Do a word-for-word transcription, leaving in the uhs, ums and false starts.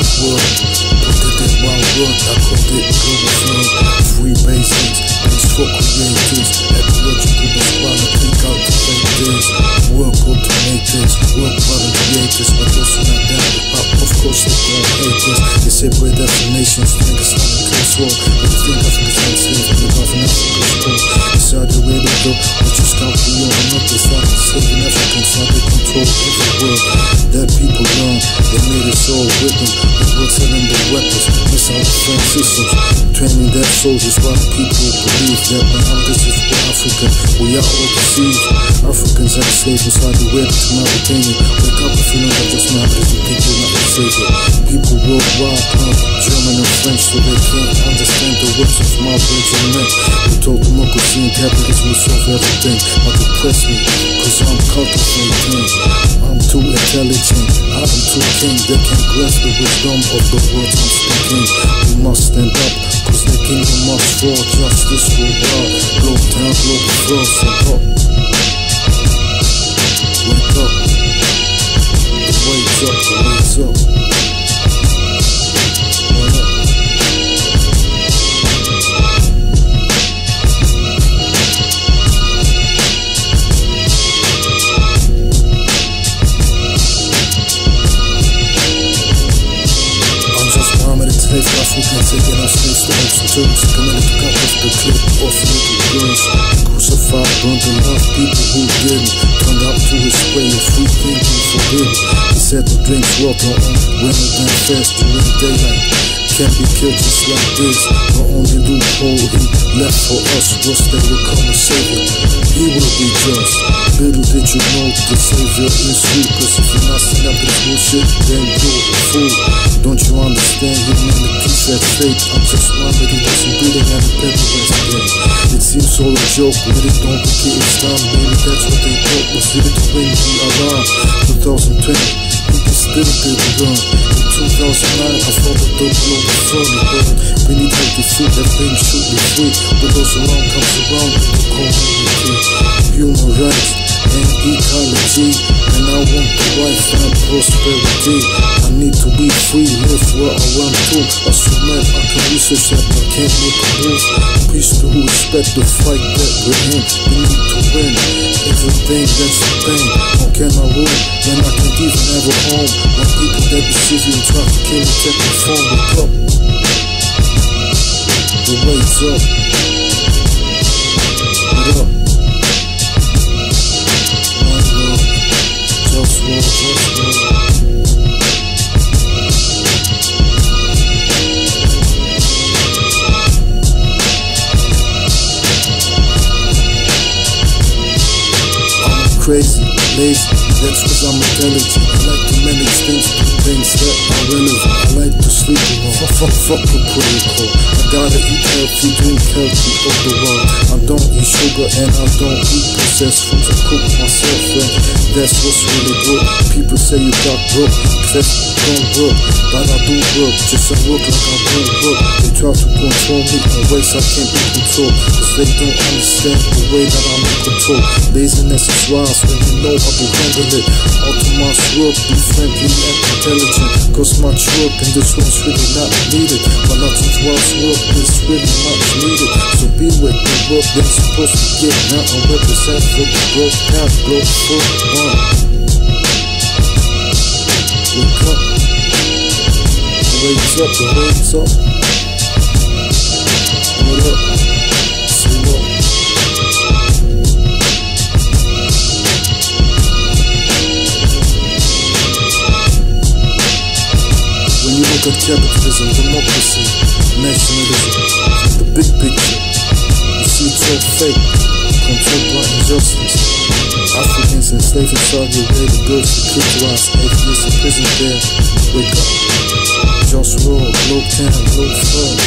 world, world. Put it in one word, I called it global firm. Free basics, base for creators. Ecological response, think out to fake this. Work automators, work product creators. But those who not down with pop, of course they gon' hate us. They separate definitions, niggas not in control. But they think Africa's enslaved, and the government Africa's cool. Saudi Arabia though, but you stop the war and not the start enslaving Africans. How they control every world that people learn. They made us all with them. They were selling their weapons, missile defense systems, training their soldiers while people believe that when I'm this is for Africa, we are all deceived. Africans have slaves inside the web to Mauritania. Wake up if you know that just now, but you think you're not a savior. People worldwide learn German and French so they can't understand the words of my words and men. We told democracy and capitalism will solve everything. But depress me, cause I'm cultivating. I'm too intelligent, I'm too king. They can't grasp the wisdom of the words I'm speaking. We must stand up, cause the kingdom must fall. Justice will rise, globe down, globe frost and up. Wake up, the wait's up, the wait's up. Wake up. Slave Africans taking our slaves to ocean turtles, coming to cut off the clip off little girls. Crucified, burned enough people who didn't. Turned out to his way of free thinking forbidden. He said to drink water on women and fast during daylight. Can't be killed just like this. The only loophole he left for us was that will come a savior. He will be just. Little did you know the savior is you. Cause if you're not standing up to this bullshit, then you're a fool. Don't you understand? Humanity's at fate. I'm just one that he wasn't breathing and the paper was again. It seems all a joke, but it don't become Islam. Maybe that's what they thought was it to win the alarm. twenty twenty, people still didn't learn. In two thousand nine, I thought that the global funny burn. We need healthy food, that things should be free. What goes around comes around in the community. Human rights and ecology, and I want the life and prosperity. I need to be free, live where I want to. As a man, I can research that, but can't make a move. Peace to who respect the fight that we're in. We need to win everything, that's the thing. How can I rule when I can't even have a home? When people that deceive you and try to kill me, take the phone, wake up. The wait's up. What up? Just roll, just roll. I'm crazy, lazy, that's cause I'm intelligent. I like to manage things, do things that are relevant. I like to sleep alone, fuck, fuck, fuck the protocol. I gotta eat healthy, drink healthy, overall. I don't eat sugar and I don't eat processed foods. I cook myself and that's what's really good. People say you got broke, except don't work. But I do work, just I work like I don't work. They try to control me in ways I can't be controlled. Cause they don't understand the way that I'm in control. Laziness is rise when you know how to handle it. Automatic work, be friendly and intelligent. Cause much work and this one's really not needed. But nothing's worse work is really much needed. So be with the work they're supposed to get. Now I represent for the growth, path, growth, foot, one. Wake up. The wait's up, the wait's up. What up? Say what? When you look at capitalism, democracy, nationalism, the big picture, you see it's all fake, controlled by injustice. Africans enslaved in Saudi Arabia, girls who kidnapped, atheists in prison there. Wake up, just roll, low town, low flow.